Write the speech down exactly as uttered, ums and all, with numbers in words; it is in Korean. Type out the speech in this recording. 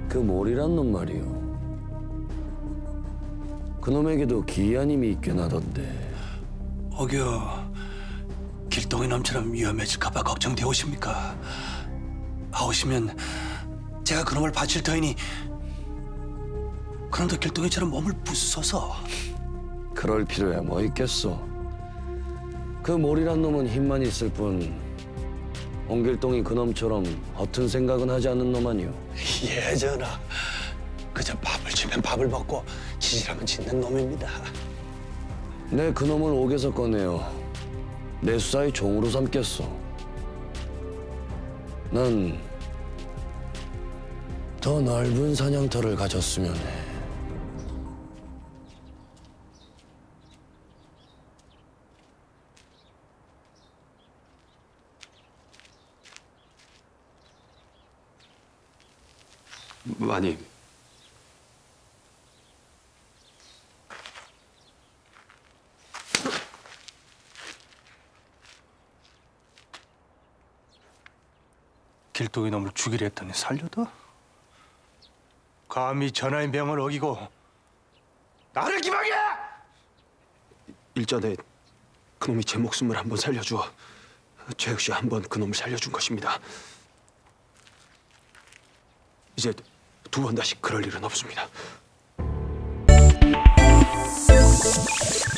그 몰이란 놈 말이오. 그놈에게도 기이한 힘이 있긴 하던데. 어겨, 길동이 놈처럼 위험해질까 봐 걱정되어 오십니까? 아오시면 제가 그놈을 바칠 터이니 그놈도 길동이처럼 몸을 부숴서. 그럴 필요야 뭐 있겠소. 그 몰이란 놈은 힘만 있을 뿐 홍길동이 그놈처럼 허튼 생각은 하지 않는 놈 아니오. 예, 전하. 그저 밥을 주면 밥을 먹고 지지라면 짓는 놈입니다. 내 그놈을 옥에서 꺼내어 내 수사의 종으로 삼겠소. 난 더 넓은 사냥터를 가졌으면 해. 마님. 길동이 놈을 죽이려 했더니 살려둬? 감히 전하의 명을 어기고 나를 기망해! 일전에 그놈이 제 목숨을 한번 살려주어 저 역시 한번 그놈을 살려준 것입니다. 이제 두 번 다시 그럴 일은 없습니다.